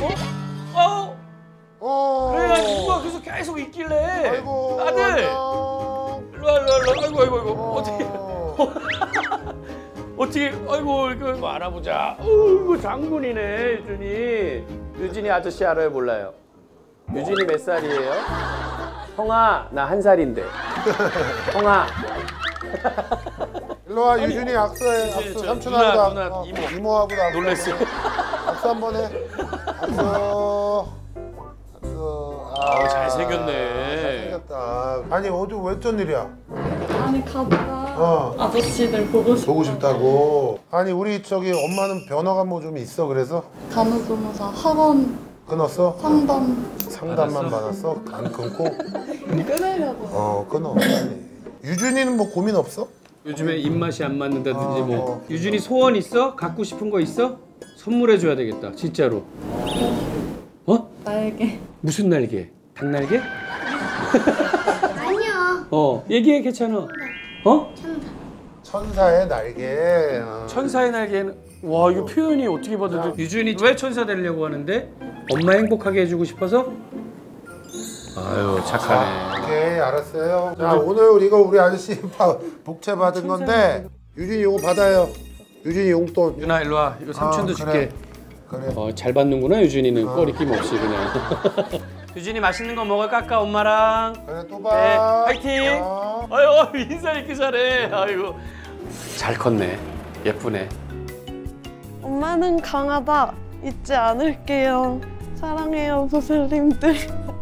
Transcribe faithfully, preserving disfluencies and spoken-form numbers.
어? 어? 어. 그래 누가 계속 계속 있길래. 아이고. 아들. 안녕. 일로 와 일로 와 일로 와. 아이고 아이고 아이고. 어. 어떻게? 어떻게? 아이고 이거 이거 알아보자. 어이구 장군이네 유준이. 유준이 아저씨 알아요 몰라요? 유준이 몇 살이에요? 형아 나 한 살인데. 형아. 일로 와 유준이 악수해. 유준이, 악수 저 삼촌하고 누나, 나. 누나, 어, 이모. 이모하고 나. 놀랬어요. 악수 한번 해. 악수. 악수. 아 잘생겼네. 잘생겼다. 아니 어디 왜 어쩐 일이야? 아니 가다가 어. 아저씨들 보고 싶어. 보고 싶다고. 아니 우리 저기 엄마는 변화가 뭐 좀 있어 그래서 간호조무사 학원 끊었어? 상담 상담만 받았어? 안 끊고? 끊으려고. 어 끊어. 유준이는 뭐 고민 없어? 요즘에 입맛이 안 맞는다든지 어, 뭐. 어. 유준이 소원 있어? 갖고 싶은 거 있어? 선물해 줘야 되겠다 진짜로. 어? 날개. 무슨 날개? 닭날개? 아니요. 어 얘기해 괜찮아. 어? 천사의 날개. 어. 천사의 날개는 와 이거 표현이 어떻게 봐도 유준이 왜 천사 되려고 하는데? 엄마 행복하게 해주고 싶어서? 아유 착하네. 오케이 알았어요. 자 오늘 이거 우리 아저씨 복채 받은 건데 유진이 이거 받아요. 유진이 용돈. 유나 일로 와. 이거 삼촌도 아, 줄게. 그래. 그래. 어, 잘 받는구나 유준이는. 꺼리낌 없이 그냥. 유준이 맛있는 거 먹어 깎아 엄마랑. 그래 또 네, 봐. 파이팅. 어. 아유 인사 이렇게 잘해. 아이고 잘 컸네. 예쁘네. 엄마는 강하다. 잊지 않을게요. 사랑해요, 부슬님들.